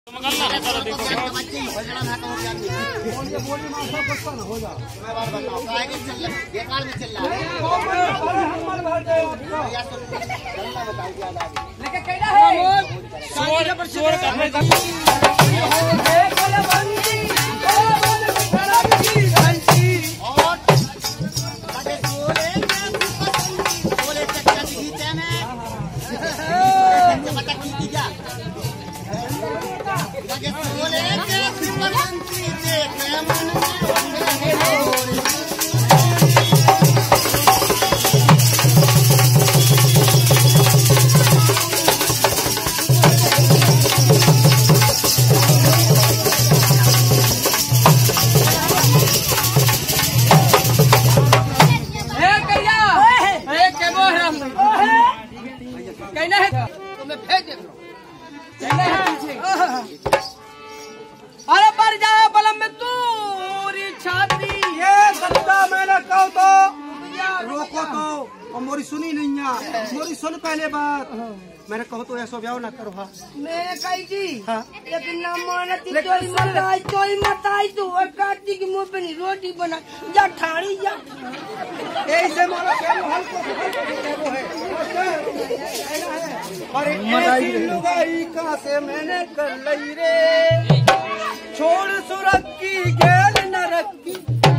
अरे पर जाओ बलम में तूरी छाती ये सत्ता मैंने कहो तो रोको तो और मोरी सुनी नहीं है। मोरी सुन पहले बात मैंने कहो तो ऐसा ब्याह ना करो। हाँ मैंने कही थी हाँ लेकिन ना मानती तोई मत आई तू और काटी की मुंह पे नहीं रोटी बना जा ठाड़ी जा ऐसे मारो क्या हल्को है। अरे ऐसी लुगाई का से मैंने कर लई रे छोड़ सुरख की गेल न रखी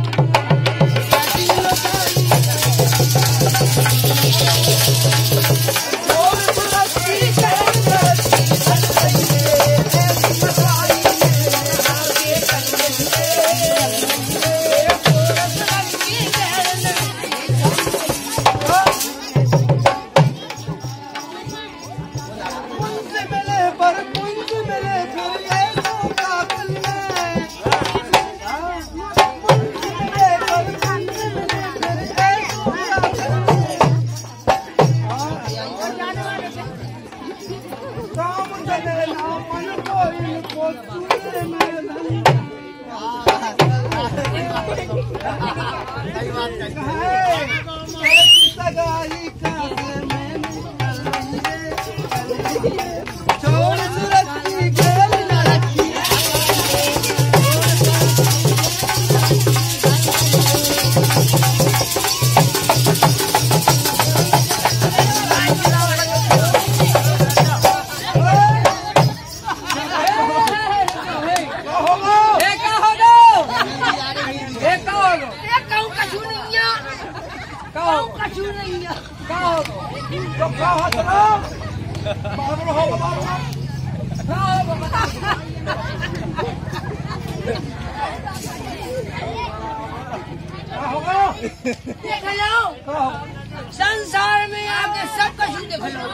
संसार में आके सब कछु देख लो।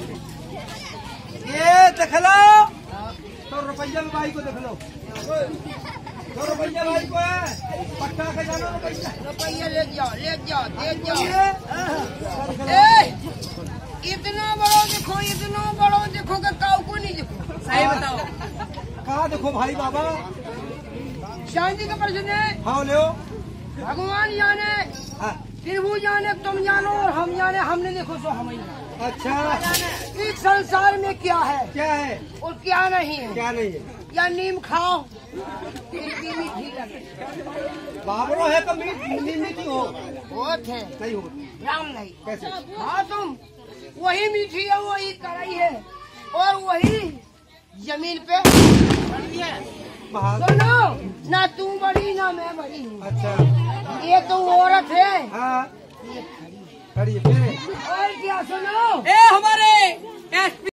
ये देख लो तो रुपया भाई को देख लो तो रुपया भाई को है पट्टा के जाना रुपया ले जाओ दे जाओ। इतना बड़ो देखो कि काऊ को नहीं देखो। सही बताओ कहाँ देखो भाई बाबा शांति का प्रश्न है। हाँ ले भगवान जाने प्रभु जाने तुम जानो और हम जाने हमने देखो सो हम अच्छा इस संसार में क्या है और क्या नहीं है। या नीम खाओ मीठी लगे बाबरो है तो मीठी हो बहुत है नहीं हो राम नहीं कैसे हाँ तुम वही मीठी है वही कड़ाई है और वही जमीन पे सुनो ना तू बड़ी ना मैं बड़ी हूँ। अच्छा ये तो औरत है। हाँ खड़ी है और क्या सुनो ए हमारे